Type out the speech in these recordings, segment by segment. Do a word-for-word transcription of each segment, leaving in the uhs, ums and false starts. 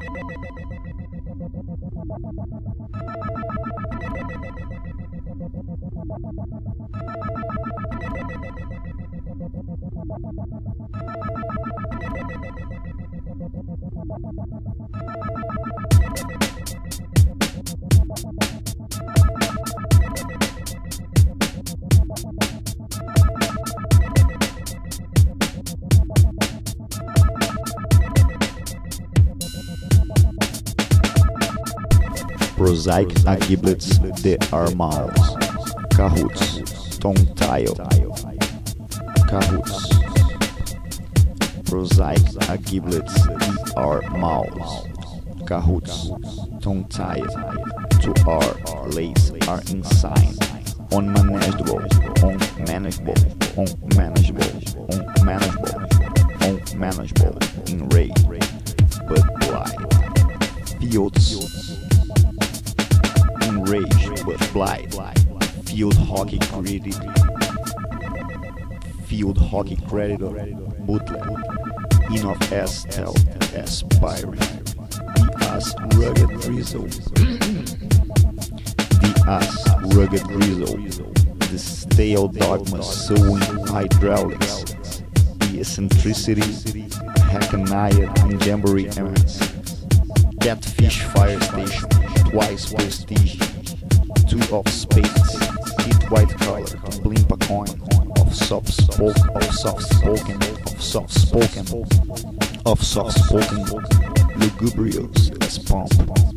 Prosaic a giblets de armaus. Cahoots, tongue tile. Cahoots. Prosaic a giblets de armaus. Cahoots, tongue tile. To R, lace are ensign. Unmanageable, unmanageable, unmanageable, unmanageable, unmanageable, enraged, but blight. Fields, enraged, but blight. Field hockey creditor, field hockey creditor, bootleg. In of S tel aspiring. The as rugged drizzle. The as rugged drizzle. The stale dogma sewing hydraulics. The eccentricity, hackneyed and jamboree M S. Catfish fire station, twice prestige. Two of spades, teat white color, blimp a coin. Of soft spoken, of soft spoken, of soft spoken, of soft spoken, lugubrious as pomp.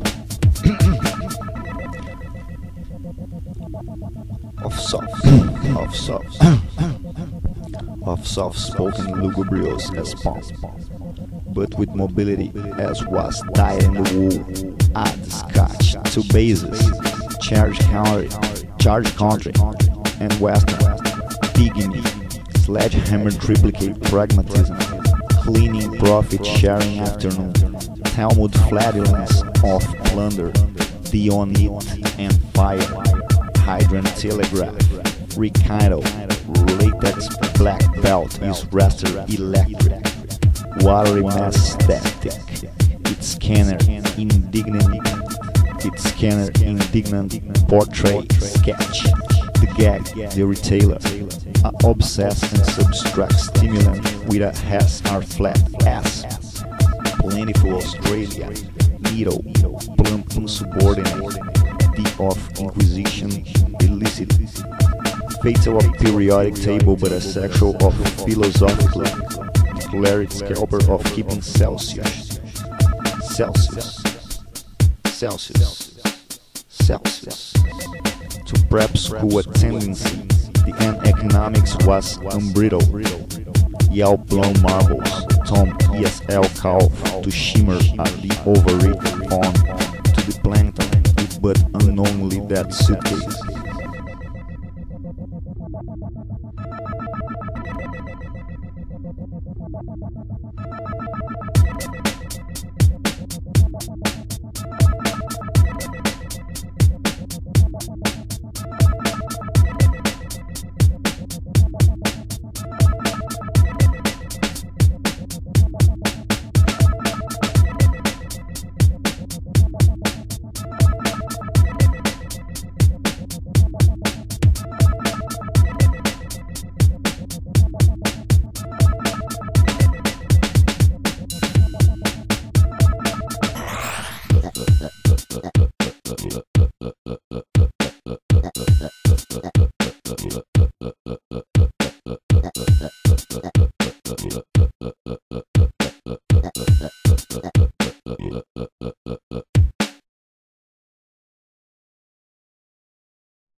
Of soft, of soft, of soft spoken, lugubrious as pomp. But with mobility as was dyed in the wool. Add Scotch, two bases, charge country, charge country, and western, pygmy, sledgehammer, triplicate, pragmatism, cleaning, profit sharing afternoon, Talmud, flatulence of plunder, the on it and fire, hydrant, telegraph, rekindle, latex, black belt is raster electric, watery mass static, its scanner indignant, its scanner indignant portrait sketch, the gag, the retailer, are obsessed and subtract stimulant with a has are flat ass. Plentiful Australia, needle, plump insubordinate, the of inquisition, illicit, fatal of periodic table but a sexual of philosophical, cleric scalper of keeping Celsius, Celsius, Celsius, Celsius, to prep school attendancy, the end economics was unbridled, Yelp blown marbles, Tom E S L calf to shimmer at the overrated on to the plankton with but unknowingly that suitcase.